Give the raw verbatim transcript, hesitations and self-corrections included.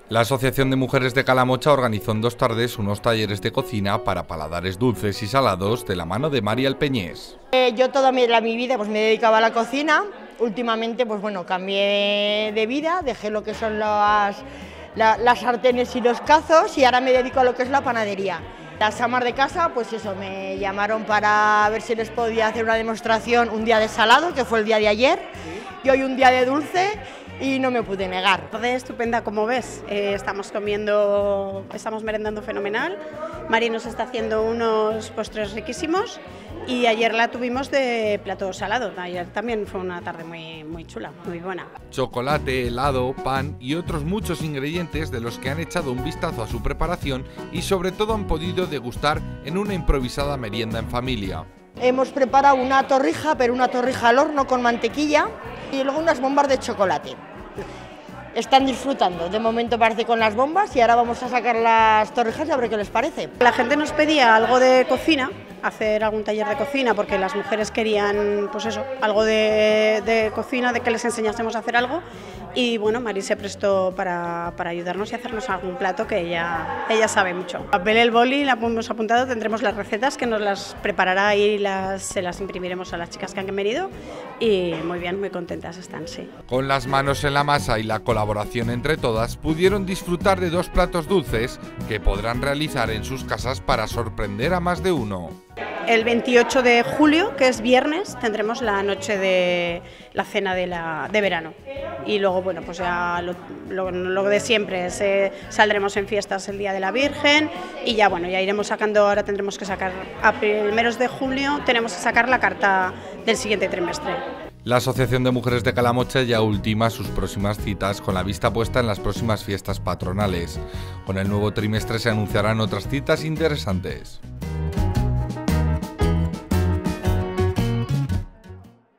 La Asociación de Mujeres de Calamocha organizó en dos tardes unos talleres de cocina para paladares dulces y salados de la mano de María Alpeñés. Eh, yo toda mi, la, mi vida pues, me dedicaba a la cocina. Últimamente pues, bueno, cambié de vida, dejé lo que son las, la, las sartenes y los cazos y ahora me dedico a lo que es la panadería. Las amas de casa, pues eso, me llamaron para ver si les podía hacer una demostración un día de salado, que fue el día de ayer, y hoy un día de dulce, y no me pude negar. Tarde estupenda, como ves, eh, estamos comiendo, estamos merendando fenomenal. Mari nos está haciendo unos postres riquísimos y ayer la tuvimos de plato salado. Ayer también fue una tarde muy, muy chula, muy buena. Chocolate, helado, pan y otros muchos ingredientes de los que han echado un vistazo a su preparación y sobre todo han podido degustar en una improvisada merienda en familia. Hemos preparado una torrija, pero una torrija al horno con mantequilla y luego unas bombas de chocolate. Están disfrutando, de momento parece con las bombas y ahora vamos a sacar las torrijas y a ver qué les parece. La gente nos pedía algo de cocina, hacer algún taller de cocina, porque las mujeres querían, pues eso, algo de, de cocina, de que les enseñásemos a hacer algo. Y bueno, Mari se prestó para, para ayudarnos y hacernos algún plato que ella, ella sabe mucho. Papel, el boli, la hemos apuntado, tendremos las recetas que nos las preparará y las, se las imprimiremos a las chicas que han venido y muy bien, muy contentas están, sí. Con las manos en la masa y la colaboración entre todas, pudieron disfrutar de dos platos dulces que podrán realizar en sus casas para sorprender a más de uno. El veintiocho de julio, que es viernes, tendremos la noche de la cena de, la, de verano. Y luego, bueno, pues ya lo, lo, lo de siempre, es, eh, saldremos en fiestas el Día de la Virgen y ya, bueno, ya iremos sacando, ahora tendremos que sacar, a primeros de julio tenemos que sacar la carta del siguiente trimestre. La Asociación de Mujeres de Calamocha ya ultima sus próximas citas con la vista puesta en las próximas fiestas patronales. Con el nuevo trimestre se anunciarán otras citas interesantes.